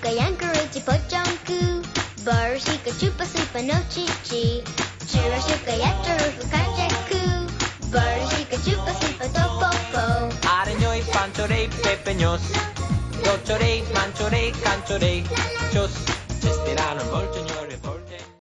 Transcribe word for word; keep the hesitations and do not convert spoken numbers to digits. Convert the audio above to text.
shuka yankaruchi pochanku. Barashika chupa supa no chichi. Chura shuka yatarufu kanjaku. Barashika chupa supa topopo. Areñoy, panchorey, pepeños. Doctorey, manchorey, canchorey. Chos, chestirano, molcho.